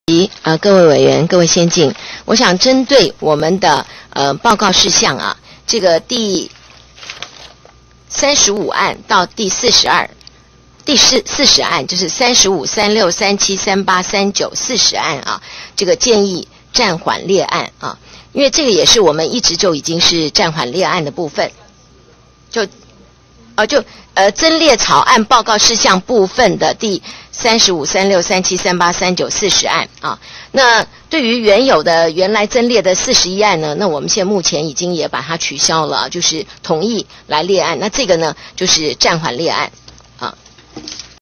各位委员、各位先进，我想针对我们的报告事项啊，这个第35案到第42，第40案就是35、36、37、38、39、40案啊，这个建议暂缓列案啊，因为这个也是我们一直就已经是暂缓列案的部分，增列草案报告事项部分的第35、36、37、38、39、40案啊。那对于原来增列的41案呢，那我们现在目前已经也把它取消了，就是同意来列案。那这个呢，就是暂缓列案。